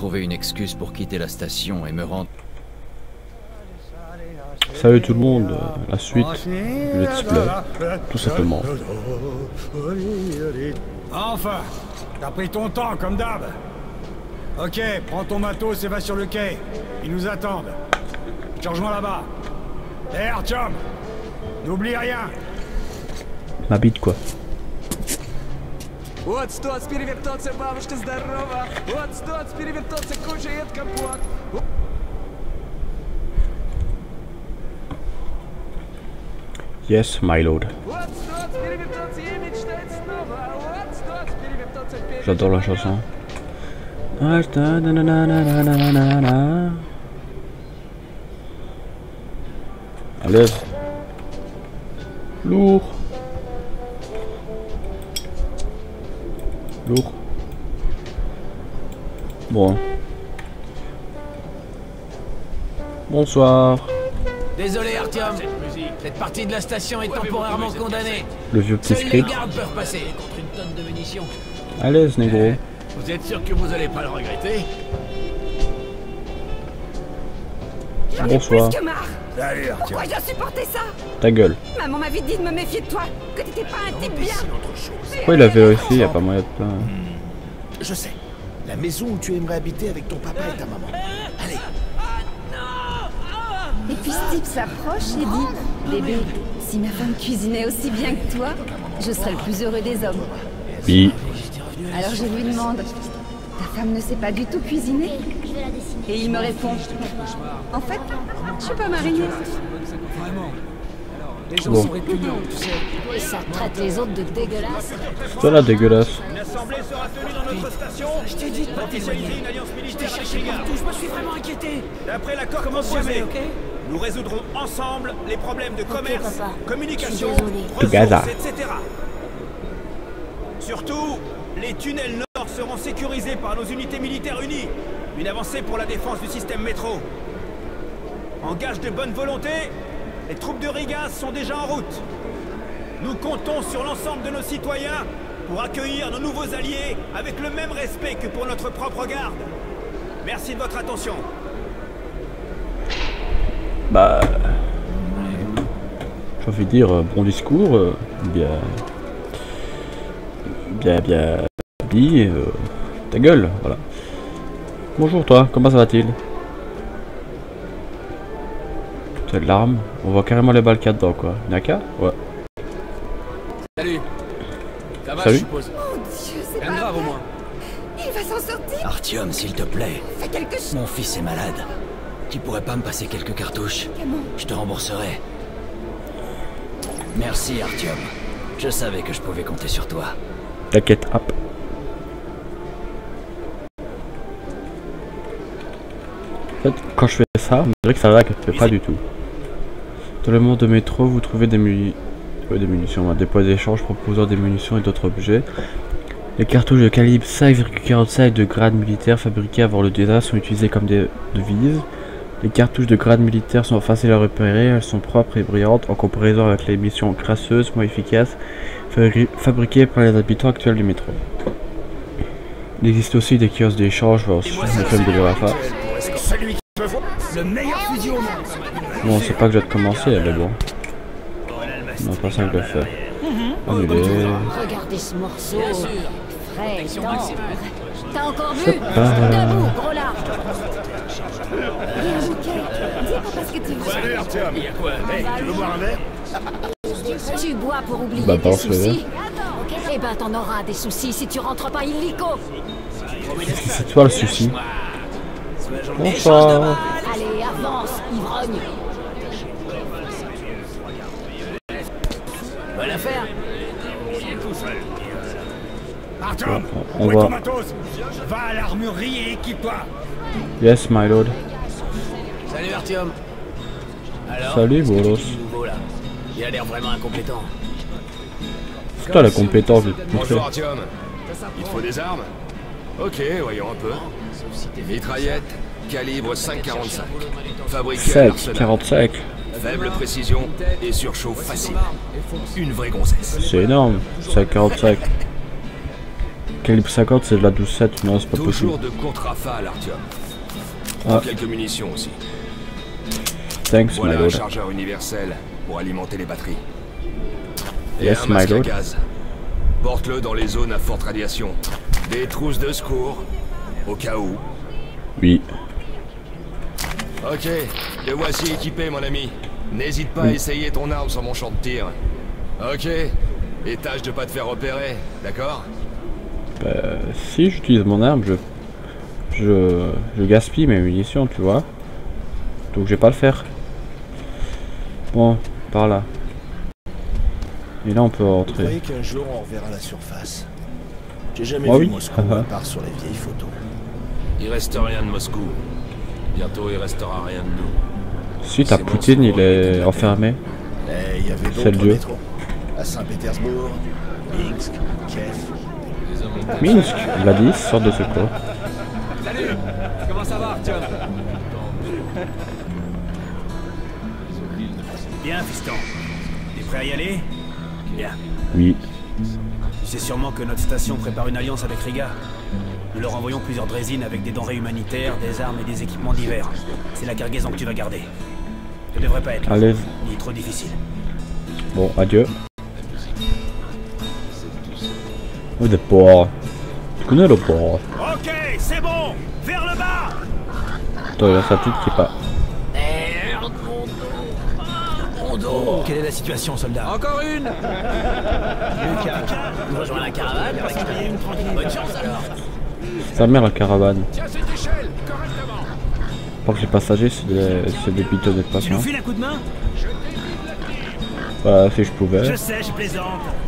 trouver une excuse pour quitter la station et me rendre... Salut tout le monde, la suite du let's play, tout simplement. Enfin, t'as pris ton temps comme d'hab. Ok, prends ton matos et va sur le quai. Ils nous attendent. Je te rejoins là-bas. Hé Artyom, n'oublie rien. Ma bite quoi. Вот стоц, перевертоться, бабушка здорова. Вот стоц, перевертоться, кушает компот. Yes, my lord. Вот стоц, перевертоться и мечтает снова. Вот стоц, перевертоться, J'adore la chanson. Allez. Lourd. Lourd. Bon. Bonsoir. Désolé Artyom, cette partie de la station est temporairement condamnée. Le vieux petit Seuls les script. gardes peuvent passer contre une tonne de munitions. À l'aise, négro. Vous êtes sûr que vous allez pas le regretter? Bonsoir. Plus que marre. Salut Artyom. Pourquoi je dois supporter ça? Ta gueule. Maman m'avait dit de me méfier de toi, que t'étais pas un type bien. Pourquoi il avait réussi? Y a pas moyen de plaindre. Je sais. La maison où tu aimerais habiter avec ton papa et ta maman. Allez. Et puis ce type s'approche et dit, bébé, si ma femme cuisinait aussi bien que toi, je serais le plus heureux des hommes. Oui. Alors je lui demande, ta femme ne sait pas du tout cuisiner? Et il me répond, en fait, je suis pas mariée. Bon. Ça traite les autres de dégueulasses. Ça là, dégueulasse. Une assemblée sera tenue dans notre station. Je te dis de pas Officialiser une alliance militaire avec les gardes. Moi je suis vraiment inquiétée. D'après l'accord proposé, nous résoudrons ensemble les problèmes de commerce, papa. communication, Je suis désolée. De Gaza. ressources, etc. Surtout, les tunnels nord seront sécurisés par nos unités militaires unies. Une avancée pour la défense du système métro. En gage de bonne volonté, les troupes de Rigas sont déjà en route. Nous comptons sur l'ensemble de nos citoyens pour accueillir nos nouveaux alliés avec le même respect que pour notre propre garde. Merci de votre attention. Bah. J'ai envie de dire, bon discours, bien dit, ta gueule, voilà. Bonjour toi, comment ça va-t-il? C'est de l'arme, on voit carrément les balles qu'il y a dedans quoi. Naka? Ouais. Salut. Ça va, Salut. je suppose. Mon Dieu, c'est Rien de pas grave au vrai. moins. Il va s'en sortir. Artyom, s'il te plaît. Fais quelque chose. Mon fils est malade. Tu pourrais pas me passer quelques cartouches? Comment? Je te rembourserai. Merci, Artyom. Je savais que je pouvais compter sur toi. T'inquiète, hop. En fait, quand je fais ça, on dirait que ça va, que je fais pas du tout. Dans le monde de métro, vous trouvez des munitions, des points d'échange proposant des munitions et d'autres objets. Les cartouches de calibre 5,45 de grade militaire fabriquées avant le désastre sont utilisées comme des devises. Les cartouches de grade militaire sont faciles à repérer, elles sont propres et brillantes en comparaison avec les munitions crasseuses, moins efficaces, fabriquées par les habitants actuels du métro. Il existe aussi des kiosques d'échange, voir aussi le film de Rafa. Celui qui peut voir le meilleur fusil au monde. Bon, c'est pas que je vais te commencer, mais bon. Non, pas ça que je vais faire. Annuler. Regardez ce morceau. Bien sûr. Frais, Protection tendre. maximale. T'as encore vu? C'est pas... Debout, gros large. Il y a un bouquet. Dis pas parce que tu veux. Salut Artyom. Il y a quoi? Hey, tu veux boire un verre? Tu bois pour oublier Bah, tes balance le soucis. Eh ben, t'en auras des soucis si tu rentres pas illico. C'est toi le souci. Bonsoir. Allez, avance, ivrogne. Bonne affaire. Artyom, on où est va- ton matos? Va à l'armurerie et équipe-toi. Yes, my lord. Salut Artyom. Alors, Salut, qu'est-ce que tu Bolos. dis de nouveau, là? Il a l'air vraiment incompétent. C'est toi la compétence de Bonjour Artyom. Il te faut des armes? Ok, voyons un peu. Mitraillette, calibre 5,45. Fabriquée à l'arsenal. 7,45. Faible précision et surchauffe facile. Une vraie grossesse. C'est énorme. 7,45. Calibre 50, c'est de la 12-7. Non, c'est pas possible. Toujours de courtes rafales, Artyom. Prends quelques munitions aussi. Thanks, Voilà my un lord. chargeur universel pour alimenter les batteries. Et Yes, un my masque à lord. gaz. Porte-le dans les zones à forte radiation. Des trousses de secours, au cas où. Oui. Ok, te voici équipé, mon ami. N'hésite pas à essayer ton arme sur mon champ de tir. Ok, et tâche de pas te faire repérer, d'accord? Si j'utilise mon arme, je gaspille mes munitions, tu vois. Donc je vais pas le faire. Bon, par là. Et là on peut Vous rentrer. croyez qu'un jour on reverra la surface? J'ai jamais Oh vu oui. Moscou à part sur les vieilles photos. Il reste rien de Moscou. Bientôt il restera rien de nous. Si t'as C'est Poutine, bon, il est enfermé. Et il y avait C'est le d'autres dieu. métros. À Saint-Pétersbourg, Minsk, Kiev. Minsk, il a dit, sorte de secours. Salut. Comment ça va, Artyom? Bien, fiston. T'es prêt à y aller? Bien. Oui. Tu sais sûrement que notre station prépare une alliance avec Riga. Nous leur envoyons plusieurs drésines avec des denrées humanitaires, des armes et des équipements divers. C'est la cargaison que tu vas garder. Ça devrait pas être long, Allez. ni trop difficile. Bon, adieu. Oh, des porcs. Tu connais le porc? Ok, c'est bon. Vers le bas. Attends, il y a sa petite qui part. Quelle est la situation, soldat? Encore une. Lucas, nous rejoins la caravane pour récupérer une tranquille. Bonne chance alors. Sa mère, la caravane. Tiens cette échelle, correctement. Par que les passagers, c'est des piteux de Tu nous patients. files un coup de main? Bah, si je pouvais. Je sais, je plaisante.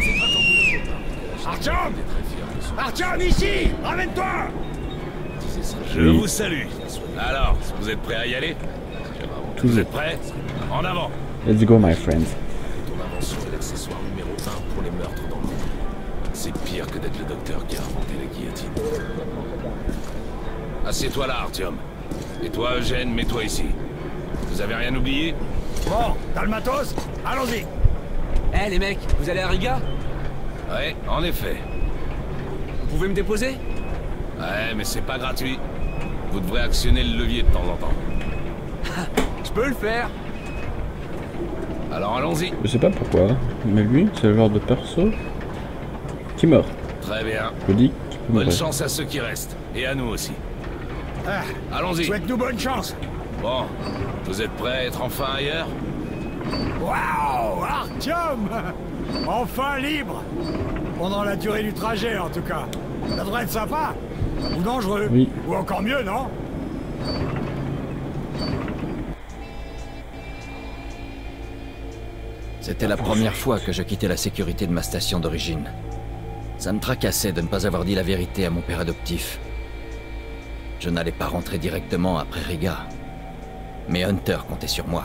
Artyom! Artyom, ici! Ramène-toi! Je Oui. vous salue. Alors, vous êtes prêts à y aller? Vous Toujours. êtes prêts? En avant! Let's go, my friends. Ton invention est l'accessoire numéro 1 pour les meurtres dans le monde. C'est pire que d'être le docteur qui a inventé la guillotine. Assieds-toi là, Artyom. Et toi, Eugène, mets-toi ici. Vous avez rien oublié? Bon, t'as le matos? Allons-y. Eh les mecs, vous allez à Riga? Ouais, en effet. Vous pouvez me déposer? Ouais, mais c'est pas gratuit. Vous devrez actionner le levier de temps en temps. Je peux le faire. Alors allons-y. Je sais pas pourquoi, mais lui, c'est le genre de perso qui meurt. Très bien. Je dis qu'il peut Bonne mourir. chance à ceux qui restent. Et à nous aussi. Allons-y. Souhaite-nous bonne chance. Bon, vous êtes prêts à être enfin ailleurs? Waouh, Artyom! Enfin libre! Pendant la durée du trajet, en tout cas. Ça devrait être sympa. Ou dangereux. Oui. Ou encore mieux, non? C'était la première fois que je quittais la sécurité de ma station d'origine. Ça me tracassait de ne pas avoir dit la vérité à mon père adoptif. Je n'allais pas rentrer directement après Riga. Mais Hunter comptait sur moi.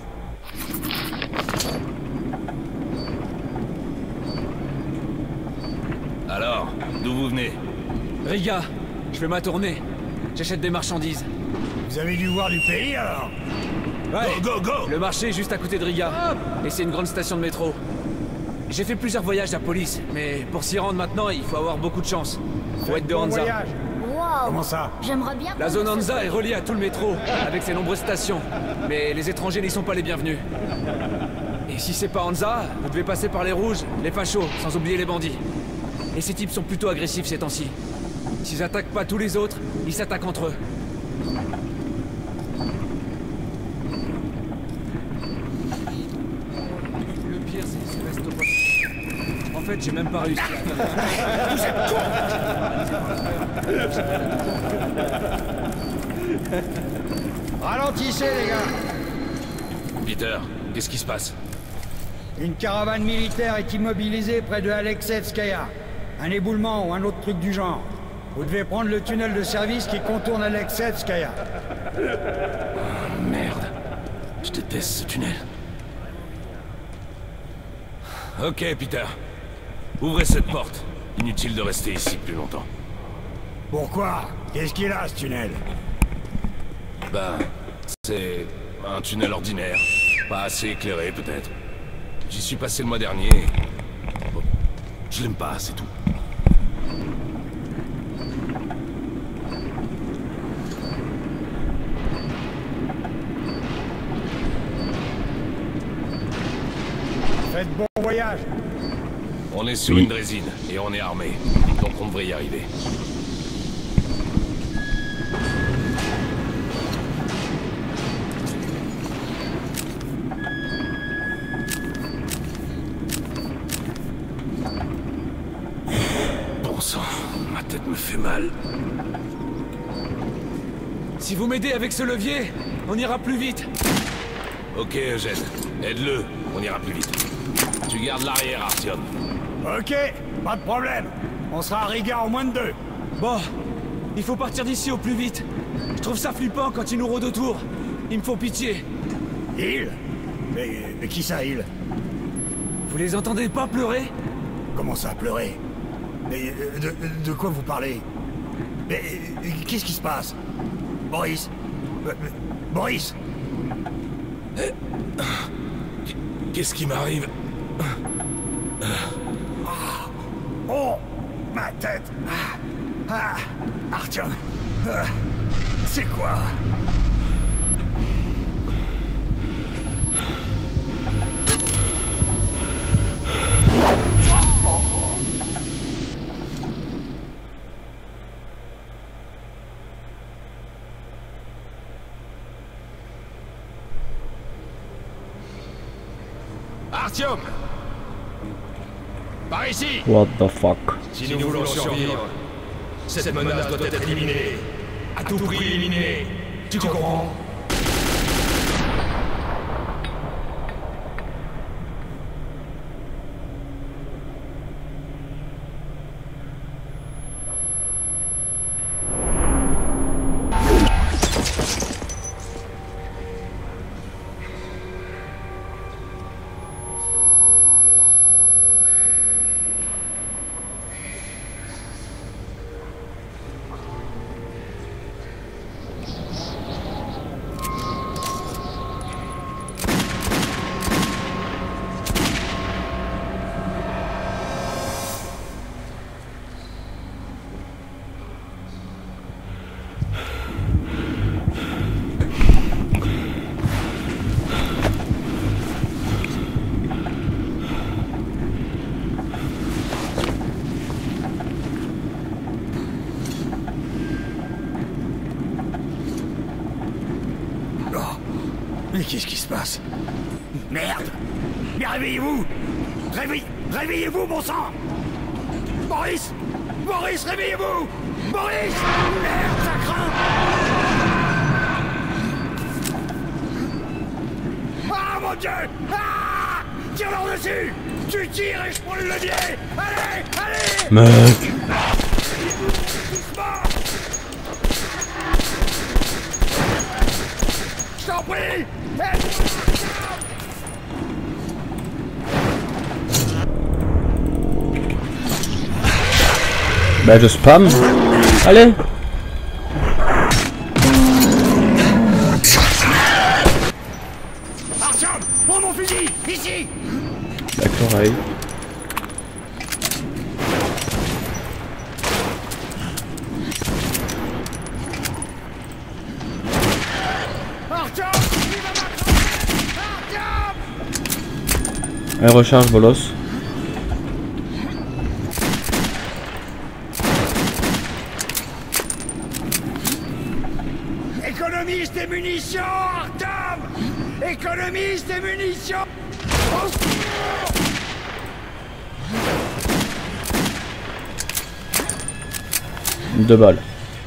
Alors, d'où vous venez? Riga, je fais ma tournée. J'achète des marchandises. Vous avez dû voir du pays, alors? Ouais. Go, go, go! Le marché est juste à côté de Riga. Et c'est une grande station de métro. J'ai fait plusieurs voyages à Police, mais pour s'y rendre maintenant, il faut avoir beaucoup de chance. Faut être de Hansa. Wow. Comment ça? J'aimerais bien... La zone prendre ce Hansa est reliée à tout le métro, avec ses nombreuses stations. Mais les étrangers n'y sont pas les bienvenus. Et si c'est pas Hansa, vous devez passer par les rouges, les fachos, sans oublier les bandits. Et ces types sont plutôt agressifs ces temps-ci. S'ils attaquent pas tous les autres, ils s'attaquent entre eux. Le pire, c'est qu'ils restent pas... En fait, j'ai même pas réussi. Ralentissez, les gars. Peter, qu'est-ce qui se passe? Une caravane militaire est immobilisée près de Alexeyevskaya. Un éboulement ou un autre truc du genre. Vous devez prendre le tunnel de service qui contourne Alexeyevskaya. Oh, merde. Je déteste ce tunnel. Ok, Peter. Ouvrez cette porte. Inutile de rester ici plus longtemps. Pourquoi? Qu'est-ce qu'il a, ce tunnel? Ben, c'est un tunnel ordinaire. Pas assez éclairé, peut-être. J'y suis passé le mois dernier. Bon, je l'aime pas, c'est tout. Faites bon voyage. On est sur une drésine et on est armé, donc on devrait y arriver. Bon sang, ma tête me fait mal. Si vous m'aidez avec ce levier, on ira plus vite. Ok, Eugène, aide-le, on ira plus vite. Tu gardes l'arrière, Artyom. Ok, pas de problème. On sera à Riga en moins de 2. Bon, il faut partir d'ici au plus vite. Je trouve ça flippant quand ils nous rôdent autour. Ils me font pitié. Il mais qui ça, il? Vous les entendez pas pleurer? Comment ça, pleurer? Mais de quoi vous parlez? Mais qu'est-ce qui se passe? Boris? Boris? Qu'est-ce qui m'arrive? Oh, ma tête. Artyom. C'est quoi? Artyom! Par ici! What the fuck? Si nous voulons survivre, cette menace doit être éliminée. À tout prix éliminée. Tu comprends? Mais qu'est-ce qui se passe? Merde! Mais réveillez-vous! Réveillez-vous, bon sang! Boris! Boris, réveillez-vous! Boris! Merde, ça craint! Ah, mon Dieu! Ah! Tire-leur dessus! Tu tires et je prends le levier! Allez! Allez! Mec! Je t'en prie! Bah je spam. Allez. Artyom, prends mon fusil! Ici! D'accord, allez. Elle recharge, bolos. Économise tes munitions, Artyom! Économise tes munitions! Au secours! 2 balles.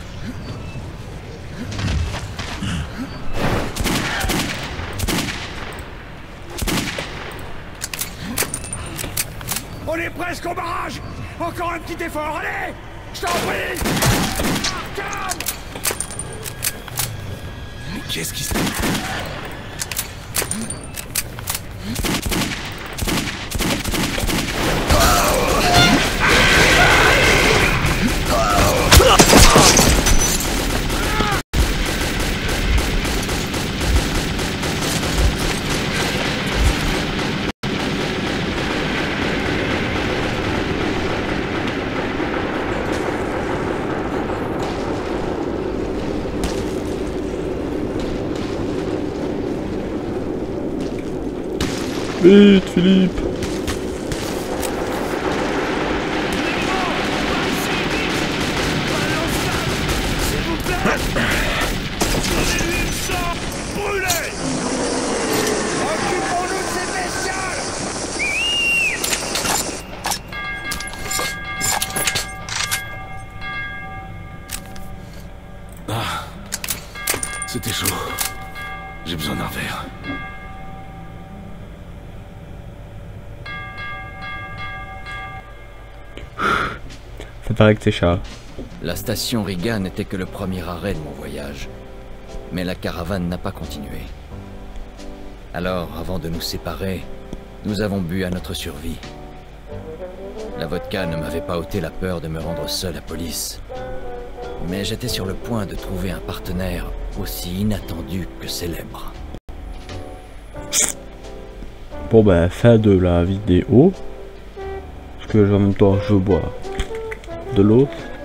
On est presque au barrage! Encore un petit effort, allez! Je t'en prie! Artyom! Mais qu'est-ce qui se passe? Vite, Philippe! C'était chaud. J'ai besoin d'un verre. Ça paraît que c'est Charles. La station Riga n'était que le premier arrêt de mon voyage. Mais la caravane n'a pas continué. Alors, avant de nous séparer, nous avons bu à notre survie. La vodka ne m'avait pas ôté la peur de me rendre seul à police. Mais j'étais sur le point de trouver un partenaire aussi inattendu que célèbre. Bon bah, fin de la vidéo. Parce que en même temps je bois de l'eau.